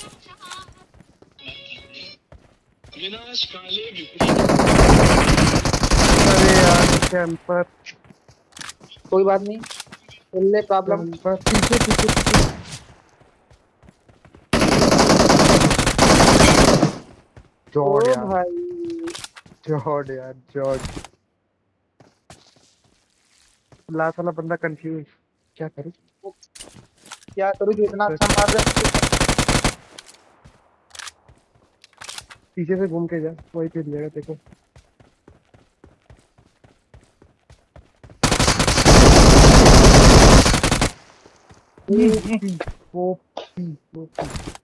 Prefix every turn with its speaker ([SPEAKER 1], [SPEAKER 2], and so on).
[SPEAKER 1] अरे यार कैंपर।
[SPEAKER 2] कोई बात नहीं, चल ले प्रॉब्लम।
[SPEAKER 1] कैंपर पीछे पीछे पीछे।
[SPEAKER 2] ओ
[SPEAKER 1] जॉर्ड यार।
[SPEAKER 2] भाई,
[SPEAKER 1] जॉर्ड यार जॉर्ड। लास्ट वाला बंदा कंफ्यूज। क्या करूं।
[SPEAKER 2] क्या करूँ जो इतना अच्छा मार रहा है मुझे।
[SPEAKER 1] पीछे से घूम के जा, वही पे दिएगा देखो।
[SPEAKER 2] ये
[SPEAKER 1] ओपी ओपी ओपी।